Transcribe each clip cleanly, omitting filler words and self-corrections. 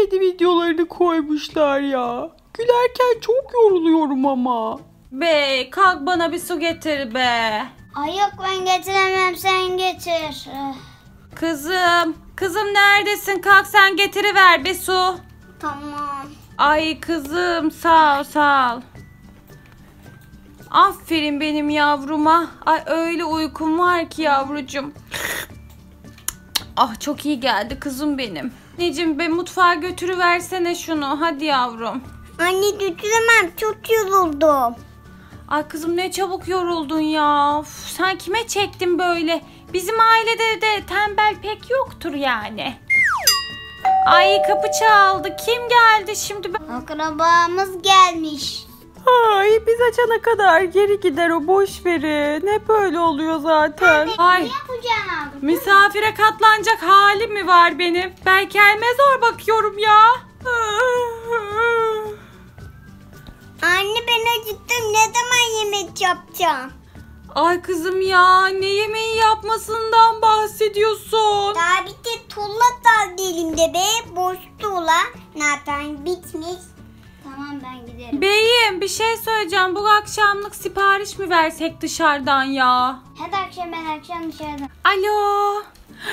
kedi videolarını koymuşlar ya. Gülerken çok yoruluyorum ama. Be kalk bana bir su getir be. Ay yok ben getiremem, sen getir. Kızım neredesin? Kalk sen getiriver bir su. Tamam. Ay kızım sağ ol. Aferin benim yavruma. Ay öyle uykum var ki yavrucum. Ah çok iyi geldi kızım benim. Anneciğim be mutfağa götürüversene şunu. Hadi yavrum. Anne götüremem, çok yoruldum. Ay kızım ne çabuk yoruldun ya. Uf, sen kime çektin böyle? Bizim ailede de tembel pek yoktur yani. Ay kapı çaldı. Kim geldi şimdi? Akrabamız gelmiş. Ay biz açana kadar geri gider o, boş verin. Hep öyle oluyor zaten. Ay Ne yapacağım? misafire katlanacak halim mi var benim? Ben kendime zor bakıyorum ya. Anne ben acıktım, ne zaman yemek yapacağım? Ay kızım ya ne yemeği yapmasından bahsediyorsun? Daha bir de tuğla da elimde be, boş tuğla. Zaten bitmiş. Tamam ben giderim. Beyim bir şey söyleyeceğim. Bu akşamlık sipariş mi versek dışarıdan ya? Hadi akşam dışarıda. Alo.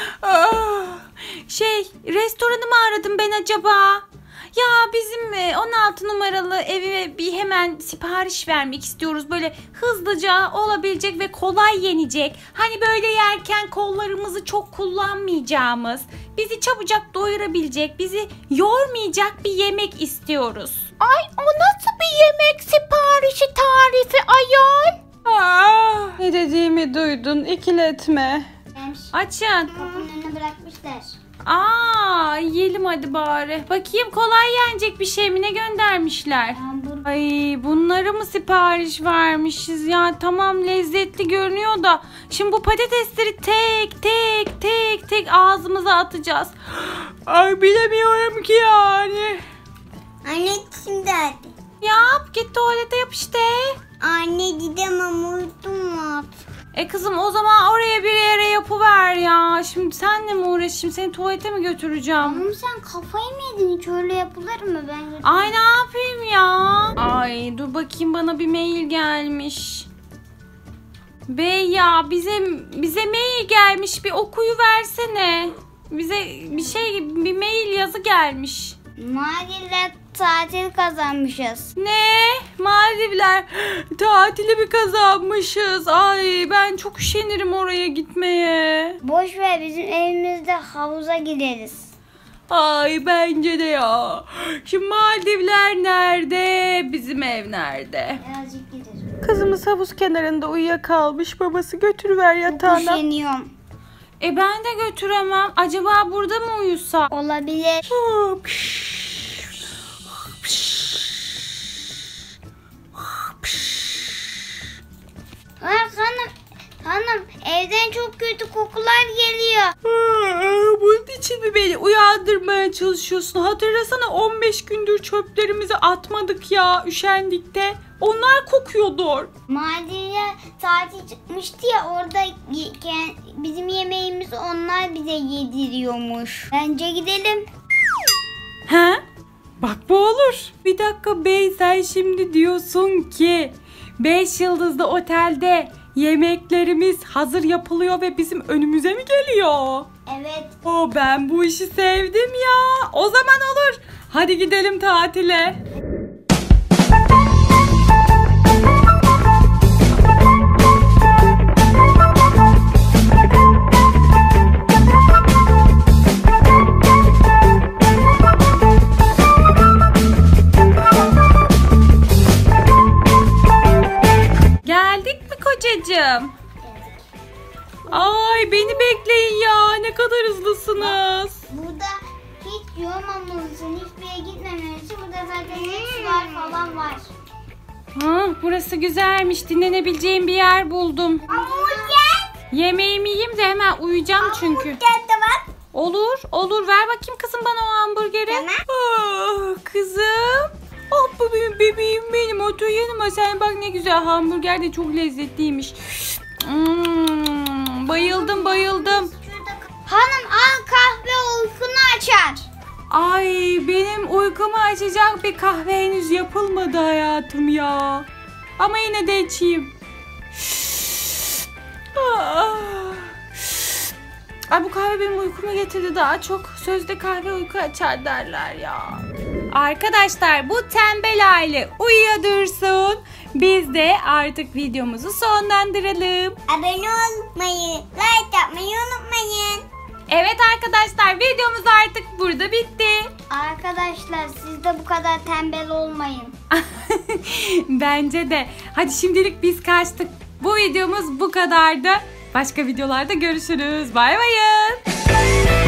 Restoranı mı aradım ben acaba? Ya bizim 16 numaralı eve bir hemen sipariş vermek istiyoruz. Böyle hızlıca olabilecek ve kolay yenecek. Hani böyle yerken kollarımızı çok kullanmayacağımız, bizi çabucak doyurabilecek, bizi yormayacak bir yemek istiyoruz. Ay o nasıl bir yemek siparişi tarifi ayol? Ne dediğimi duydun, ikiletme. Açın. Kapının önüne bırakmışlar. Yiyelim hadi bari. Bakayım kolay yenecek bir şey mi? Ne göndermişler? Hamburger. Ay bunları mı sipariş vermişiz ya? Tamam lezzetli görünüyor da. Şimdi bu patatesleri tek ağzımıza atacağız. Ay bilemiyorum ki yani. Anne şimdi hadi. Yap git tuvalete yap işte. Anne gidemem, uyudum artık. Kızım o zaman oraya bir yere yapıver ya. Şimdi senle mi uğraşayım? Seni tuvalete mi götüreceğim? Ama sen kafayı mı yedin? Hiç öyle yapılır mı? Ay ne yapayım ya? Ay dur bakayım bana bir mail gelmiş. Bey ya bize mail gelmiş, bir okuyu versene. Bize bir mail yazı gelmiş. Maalesef tatil kazanmışız. Ne? Maldivler tatili mi kazanmışız? Ay ben çok üşenirim oraya gitmeye. Boş ver, bizim evimizde havuza gideriz. Ay bence de ya. Şimdi Maldivler nerede? Bizim ev nerede? Birazcık gideriz. Kızımız havuz kenarında uyuyakalmış, babası götürüver yatağına. Üşeniyorum. Ben de götüremem. Acaba burada mı uyusa? Olabilir. Hanım evden çok kötü kokular geliyor. Bunun için mi beni uyandırmaya çalışıyorsun? Hatırlasana 15 gündür çöplerimizi atmadık ya, üşendik de. Onlar kokuyordur. Maldiv'e tatil çıkmıştı ya, orada bizim yemeğimizi onlar bize yediriyormuş. Bence gidelim. He? Bak bu olur. Bir dakika bey, sen şimdi diyorsun ki 5 yıldızlı otelde yemeklerimiz hazır yapılıyor ve bizim önümüze mi geliyor? Evet. Ben bu işi sevdim ya. O zaman olur. Hadi gidelim tatile. Geldik mi kocacığım? Ay beni bekleyin ya. Ne kadar hızlısınız. Burada hiç yormamamız için, hiçbir yere gitmememiz için burada zaten sular falan var. Burası güzelmiş. Dinlenebileceğim bir yer buldum. Hamburger. Yemeğimi yiyeyim de hemen uyuyacağım çünkü. Hamburger de var. Olur. Ver bakayım kızım bana o hamburgeri. Tamam. Kızım. Bu benim bebeğim benim. Otur yanıma sen, bak ne güzel hamburger de çok lezzetliymiş. Bayıldım. Hanım al, kahve uykunu açar. Ay benim uykumu açacak bir kahve henüz yapılmadı hayatım ya. Ama yine de içeyim. Ay bu kahve benim uykumu getirdi daha çok. Sözde kahve uyku açar derler ya. Arkadaşlar bu tembel aile uyuya dursun. Biz de artık videomuzu sonlandıralım. Abone olmayı, like yapmayı unutmayın. Evet arkadaşlar videomuz artık burada bitti. Arkadaşlar siz de bu kadar tembel olmayın. Bence de. Hadi şimdilik biz kaçtık. Bu videomuz bu kadardı. Başka videolarda görüşürüz. Bay bay.